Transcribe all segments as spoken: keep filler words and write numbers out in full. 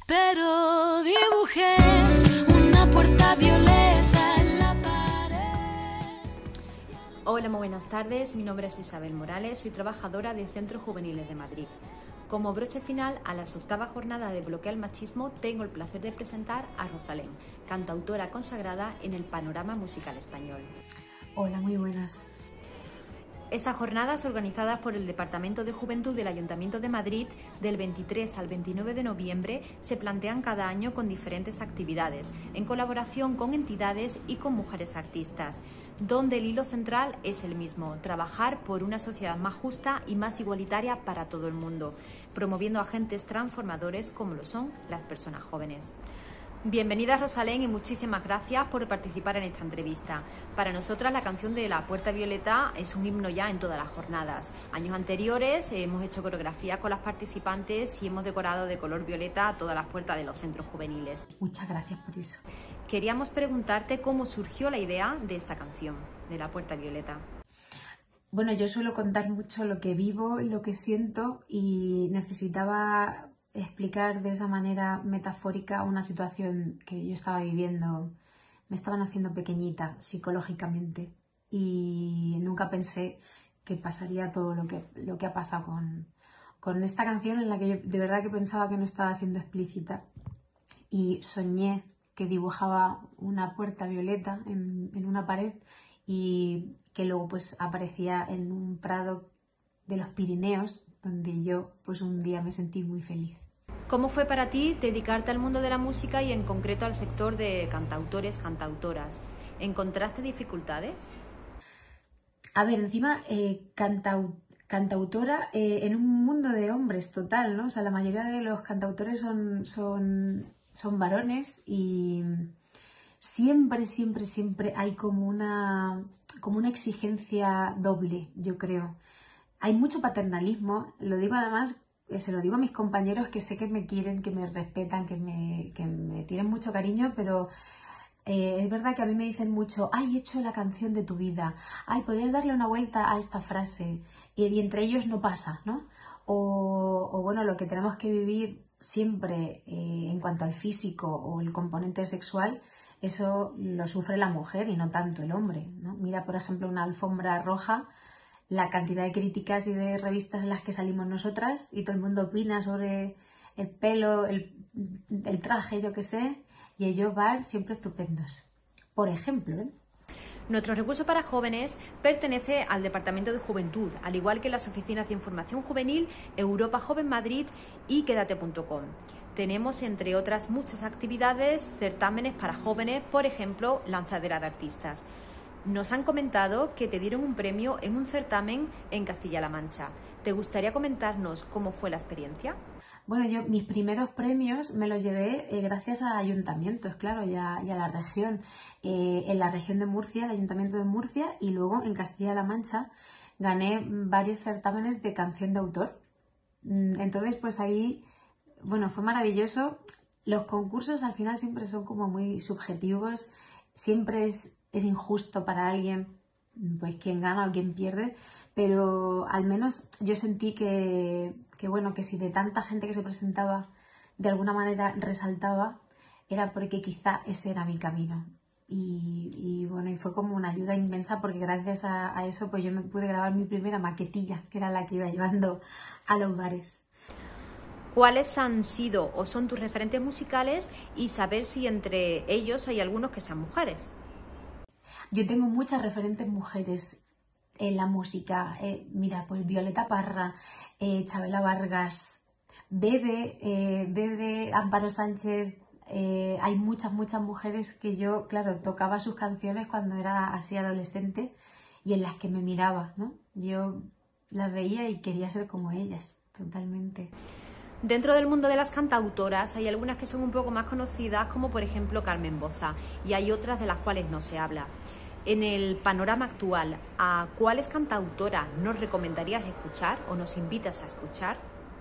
pero dibujé una puerta violeta en la pared. Hola, muy buenas tardes. Mi nombre es Isabel Morales, soy trabajadora de Centros Juveniles de Madrid. Como broche final a las octavas jornadas de Bloquea el Machismo, tengo el placer de presentar a Rosalén, cantautora consagrada en el panorama musical español. Hola, muy buenas. Esas jornadas, organizadas por el Departamento de Juventud del Ayuntamiento de Madrid, del veintitrés al veintinueve de noviembre, se plantean cada año con diferentes actividades, en colaboración con entidades y con mujeres artistas, donde el hilo central es el mismo: trabajar por una sociedad más justa y más igualitaria para todo el mundo, promoviendo agentes transformadores como lo son las personas jóvenes. Bienvenida, Rosalén, y muchísimas gracias por participar en esta entrevista. Para nosotras la canción de La Puerta Violeta es un himno ya en todas las jornadas. Años anteriores hemos hecho coreografía con las participantes y hemos decorado de color violeta todas las puertas de los centros juveniles. Muchas gracias por eso. Queríamos preguntarte cómo surgió la idea de esta canción, de La Puerta Violeta. Bueno, yo suelo contar mucho lo que vivo, lo que siento, y necesitaba explicar de esa manera metafórica una situación que yo estaba viviendo. Me estaban haciendo pequeñita psicológicamente y nunca pensé que pasaría todo lo que, lo que ha pasado con, con esta canción, en la que yo de verdad que pensaba que no estaba siendo explícita, y soñé que dibujaba una puerta violeta en, en una pared y que luego pues aparecía en un prado de los Pirineos, donde yo pues un día me sentí muy feliz. ¿Cómo fue para ti dedicarte al mundo de la música y en concreto al sector de cantautores, cantautoras? ¿Encontraste dificultades? A ver, encima eh, cantau cantautora eh, en un mundo de hombres total, ¿no? O sea, la mayoría de los cantautores son, son, son varones y siempre, siempre, siempre hay como una, como una exigencia doble, yo creo. Hay mucho paternalismo, lo digo además, se lo digo a mis compañeros que sé que me quieren, que me respetan, que me, que me tienen mucho cariño, pero eh, es verdad que a mí me dicen mucho: ay, he hecho la canción de tu vida, ay, podrías darle una vuelta a esta frase, y, y entre ellos no pasa, ¿no? O, o bueno, lo que tenemos que vivir siempre eh, en cuanto al físico o el componente sexual, eso lo sufre la mujer y no tanto el hombre, ¿no? Mira, por ejemplo, una alfombra roja, la cantidad de críticas y de revistas en las que salimos nosotras, y todo el mundo opina sobre el pelo, el, el traje, yo qué sé, y ellos van siempre estupendos. Por ejemplo, ¿eh? Nuestro recurso para jóvenes pertenece al Departamento de Juventud, al igual que las oficinas de información juvenil Europa Joven Madrid y Quédate punto com. Tenemos, entre otras muchas actividades, certámenes para jóvenes, por ejemplo, lanzadera de artistas. Nos han comentado que te dieron un premio en un certamen en Castilla-La Mancha. ¿Te gustaría comentarnos cómo fue la experiencia? Bueno, yo mis primeros premios me los llevé eh, gracias a ayuntamientos, claro, y a, y a la región. Eh, en la región de Murcia, el Ayuntamiento de Murcia, y luego en Castilla-La Mancha gané varios certámenes de canción de autor. Entonces, pues ahí, bueno, fue maravilloso. Los concursos al final siempre son como muy subjetivos, siempre es es injusto para alguien pues quién gana o quién pierde, pero al menos yo sentí que, que bueno, que si de tanta gente que se presentaba de alguna manera resaltaba, era porque quizá ese era mi camino. Y, y bueno, y fue como una ayuda inmensa, porque gracias a, a eso pues yo me pude grabar mi primera maquetilla, que era la que iba llevando a los bares. ¿Cuáles han sido o son tus referentes musicales y saber si entre ellos hay algunos que sean mujeres? Yo tengo muchas referentes mujeres en la música. Eh, mira, pues Violeta Parra, eh, Chabela Vargas, Bebe, eh, Bebe, Amparo Sánchez. Eh, hay muchas, muchas mujeres que yo, claro, tocaba sus canciones cuando era así adolescente y en las que me miraba, ¿no? Yo las veía y quería ser como ellas, totalmente. Dentro del mundo de las cantautoras hay algunas que son un poco más conocidas, como por ejemplo Carmen Boza, y hay otras de las cuales no se habla. En el panorama actual, ¿a cuáles cantautoras nos recomendarías escuchar o nos invitas a escuchar?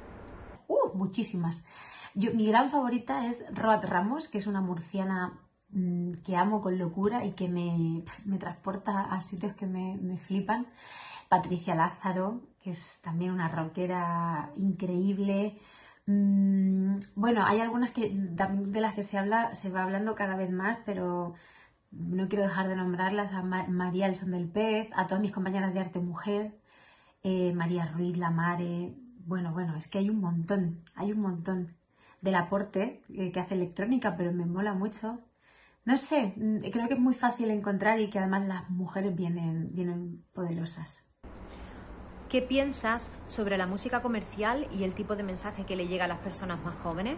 Uh, muchísimas. Yo, mi gran favorita es Roat Ramos, que es una murciana mmm, que amo con locura y que me, me transporta a sitios que me, me flipan. Patricia Lázaro, que es también una rockera increíble. Mm, bueno, hay algunas que también de las que se habla, se va hablando cada vez más, pero no quiero dejar de nombrarlas: a Ma- María Elson del Pez, a todas mis compañeras de arte mujer, eh, María Ruiz, La Mare. Bueno, bueno, es que hay un montón, hay un montón. Del Aporte, eh, que hace electrónica, pero me mola mucho. No sé, mm, creo que es muy fácil encontrar y que además las mujeres vienen, vienen poderosas. ¿Qué piensas sobre la música comercial y el tipo de mensaje que le llega a las personas más jóvenes?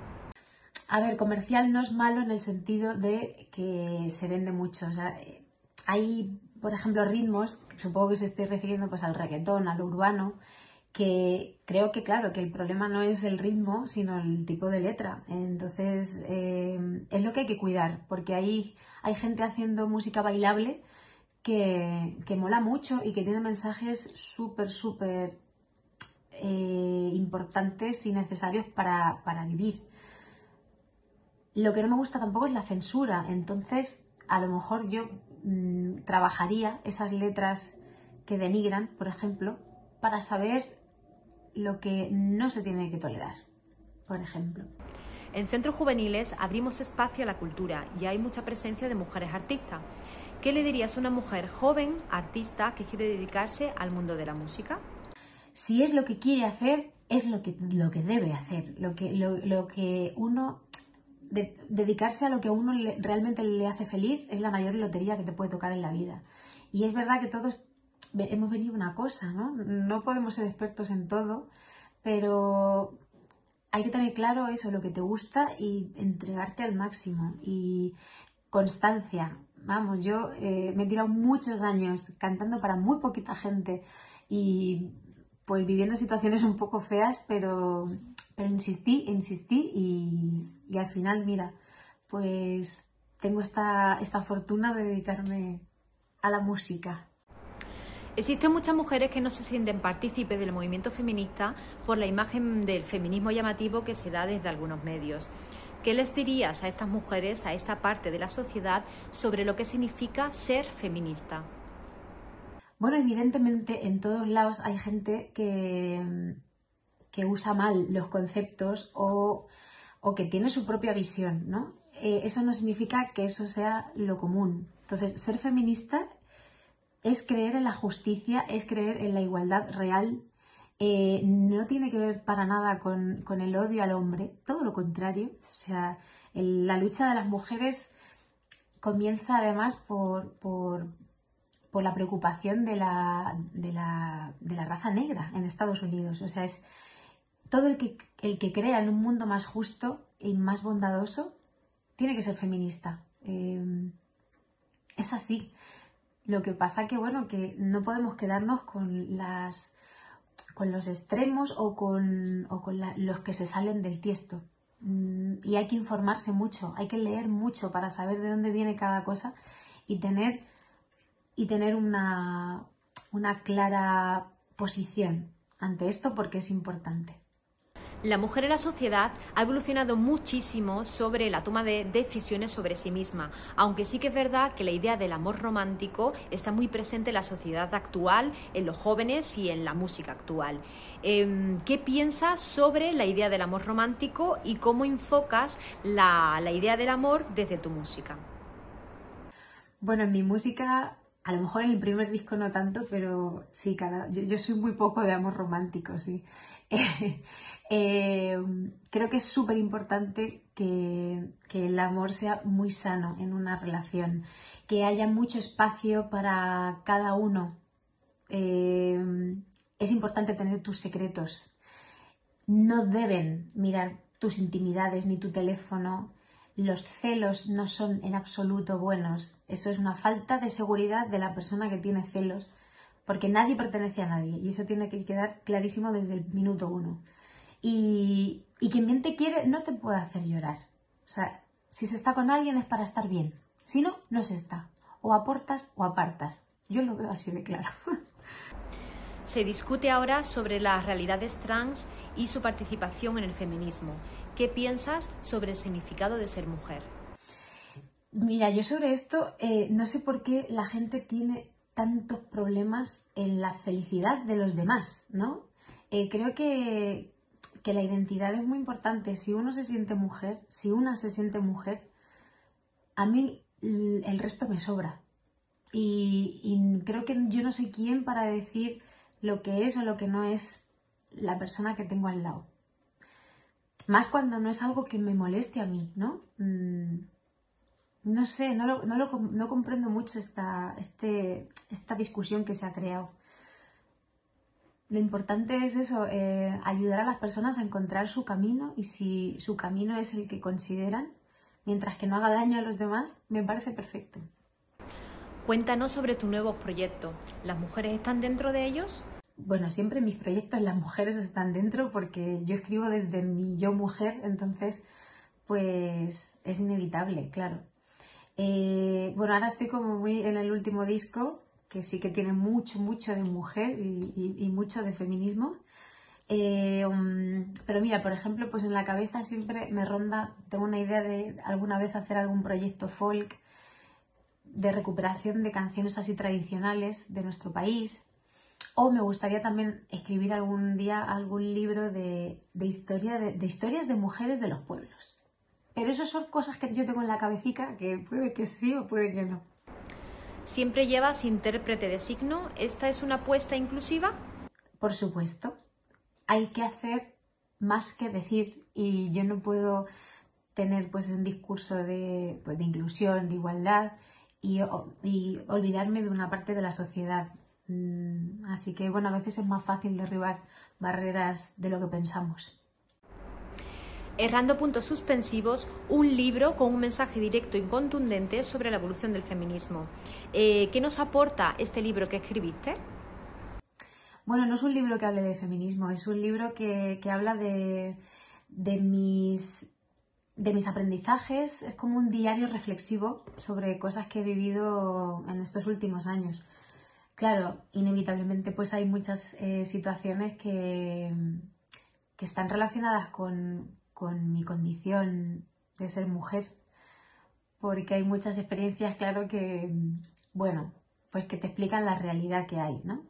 A ver, comercial no es malo en el sentido de que se vende mucho. O sea, eh, hay, por ejemplo, ritmos, supongo que se esté refiriendo pues al reggaetón, a lo urbano, que creo que, claro, que el problema no es el ritmo, sino el tipo de letra. Entonces, eh, es lo que hay que cuidar, porque hay, hay gente haciendo música bailable que, que mola mucho y que tiene mensajes súper, súper eh, importantes y necesarios para, para vivir. Lo que no me gusta tampoco es la censura, entonces a lo mejor yo mmm, trabajaría esas letras que denigran, por ejemplo, para saber lo que no se tiene que tolerar, por ejemplo. En centros juveniles abrimos espacio a la cultura y hay mucha presencia de mujeres artistas. ¿Qué le dirías a una mujer joven, artista, que quiere dedicarse al mundo de la música? Si es lo que quiere hacer, es lo que, lo que debe hacer, lo que, lo, lo que uno... De, dedicarse a lo que a uno le, realmente le hace feliz es la mayor lotería que te puede tocar en la vida. Y es verdad que todos hemos venido una cosa, ¿no? No podemos ser expertos en todo, pero hay que tener claro eso, lo que te gusta, y entregarte al máximo. Y constancia. Vamos, yo eh, me he tirado muchos años cantando para muy poquita gente y pues viviendo situaciones un poco feas, pero, pero insistí, insistí y, y al final, mira, pues tengo esta, esta fortuna de dedicarme a la música. Existen muchas mujeres que no se sienten partícipes del movimiento feminista por la imagen del feminismo llamativo que se da desde algunos medios. ¿Qué les dirías a estas mujeres, a esta parte de la sociedad, sobre lo que significa ser feminista? Bueno, evidentemente en todos lados hay gente que, que usa mal los conceptos o, o que tiene su propia visión, ¿no? Eh, eso no significa que eso sea lo común. Entonces, ser feminista es creer en la justicia, es creer en la igualdad real. Eh, no tiene que ver para nada con, con el odio al hombre, todo lo contrario. O sea, el, la lucha de las mujeres comienza además por, por, por la preocupación de la, de, la, de la raza negra en Estados Unidos. O sea, es todo el que, el que crea en un mundo más justo y más bondadoso tiene que ser feminista. Eh, es así. Lo que pasa que, bueno, que no podemos quedarnos con las... con los extremos o con, o con la, los que se salen del tiesto. Mm, y hay que informarse mucho, hay que leer mucho para saber de dónde viene cada cosa y tener, y tener una, una clara posición ante esto, porque es importante. La mujer en la sociedad ha evolucionado muchísimo sobre la toma de decisiones sobre sí misma, aunque sí que es verdad que la idea del amor romántico está muy presente en la sociedad actual, en los jóvenes y en la música actual. Eh, ¿Qué piensas sobre la idea del amor romántico y cómo enfocas la, la idea del amor desde tu música? Bueno, en mi música, a lo mejor en el primer disco no tanto, pero sí, cada, yo, yo soy muy poco de amor romántico, sí. Eh, creo que es súper importante que, que el amor sea muy sano en una relación, que haya mucho espacio para cada uno. Eh, es importante tener tus secretos. No deben mirar tus intimidades ni tu teléfono. Los celos no son en absoluto buenos. Eso es una falta de seguridad de la persona que tiene celos, porque nadie pertenece a nadie y eso tiene que quedar clarísimo desde el minuto uno. Y, y quien bien te quiere no te puede hacer llorar. O sea, si se está con alguien es para estar bien. Si no, no se está. O aportas o apartas. Yo lo veo así de claro. Se discute ahora sobre las realidades trans y su participación en el feminismo. ¿Qué piensas sobre el significado de ser mujer? Mira, yo sobre esto eh, no sé por qué la gente tiene tantos problemas en la felicidad de los demás, ¿no? Eh, creo que... que la identidad es muy importante. Si uno se siente mujer, si una se siente mujer, a mí el resto me sobra. Y, y creo que yo no soy quien para decir lo que es o lo que no es la persona que tengo al lado. Más cuando no es algo que me moleste a mí, ¿no? Mm, no sé, no, lo, no, lo, no comprendo mucho esta, este, esta discusión que se ha creado. Lo importante es eso, eh, ayudar a las personas a encontrar su camino, y si su camino es el que consideran, mientras que no haga daño a los demás, me parece perfecto. Cuéntanos sobre tus nuevos proyectos. ¿Las mujeres están dentro de ellos? Bueno, siempre en mis proyectos las mujeres están dentro porque yo escribo desde mi yo mujer, entonces pues es inevitable, claro. Eh, bueno, ahora estoy como muy en el último disco, que sí que tiene mucho, mucho de mujer y, y, y mucho de feminismo. Eh, um, pero mira, por ejemplo, pues en la cabeza siempre me ronda, tengo una idea de alguna vez hacer algún proyecto folk de recuperación de canciones así tradicionales de nuestro país. O me gustaría también escribir algún día algún libro de, de, historia, de, de historias de mujeres de los pueblos. Pero eso son cosas que yo tengo en la cabecita, que puede que sí o puede que no. ¿Siempre llevas intérprete de signo? ¿Esta es una apuesta inclusiva? Por supuesto. Hay que hacer más que decir, y yo no puedo tener pues un discurso de, pues, de inclusión, de igualdad, y, y olvidarme de una parte de la sociedad. Así que, bueno, a veces es más fácil derribar barreras de lo que pensamos. Errando puntos suspensivos, un libro con un mensaje directo y contundente sobre la evolución del feminismo. Eh, ¿Qué nos aporta este libro que escribiste? Bueno, no es un libro que hable de feminismo, es un libro que, que habla de, de, mis, de mis aprendizajes. Es como un diario reflexivo sobre cosas que he vivido en estos últimos años. Claro, inevitablemente pues hay muchas eh, situaciones que, que están relacionadas con, con mi condición de ser mujer, porque hay muchas experiencias, claro, que, bueno, pues que te explican la realidad que hay, ¿no?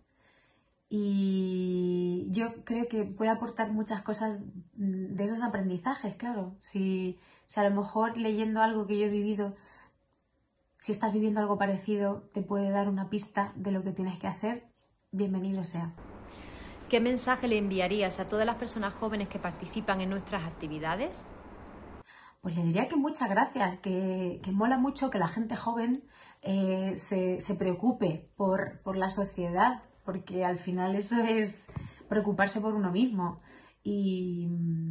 Y yo creo que puede aportar muchas cosas de esos aprendizajes, claro. Si, si a lo mejor leyendo algo que yo he vivido, si estás viviendo algo parecido, te puede dar una pista de lo que tienes que hacer, bienvenido sea. ¿Qué mensaje le enviarías a todas las personas jóvenes que participan en nuestras actividades? Pues le diría que muchas gracias, que, que mola mucho que la gente joven eh, se, se preocupe por, por la sociedad, porque al final eso es preocuparse por uno mismo. Y,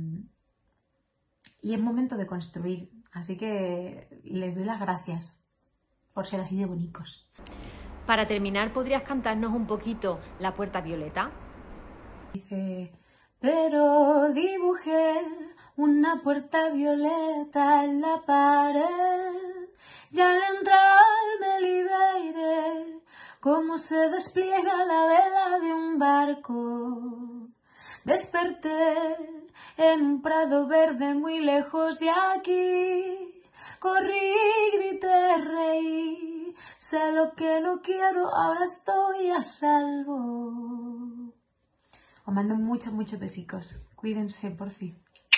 y es momento de construir, así que les doy las gracias por ser así de bonitos. Para terminar, ¿podrías cantarnos un poquito La Puerta Violeta? Dice: pero dibujé una puerta violeta en la pared, y al entrar me liberé, como se despliega la vela de un barco. Desperté en un prado verde muy lejos de aquí. Corrí, grité, reí, sé lo que no quiero, ahora estoy a salvo. Os mando muchos, muchos besicos. Cuídense, por fin.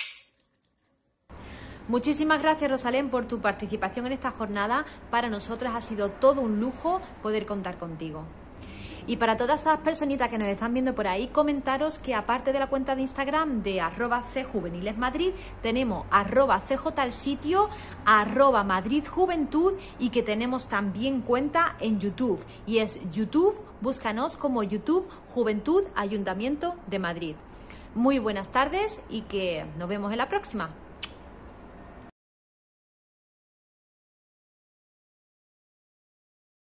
Muchísimas gracias, Rosalén, por tu participación en esta jornada. Para nosotras ha sido todo un lujo poder contar contigo. Y para todas esas personitas que nos están viendo por ahí, comentaros que aparte de la cuenta de Instagram de arroba cjuvenilesmadrid, tenemos arroba cjalsitio, arroba madridjuventud, y que tenemos también cuenta en YouTube. Y es YouTube, búscanos como YouTube Juventud Ayuntamiento de Madrid. Muy buenas tardes y que nos vemos en la próxima.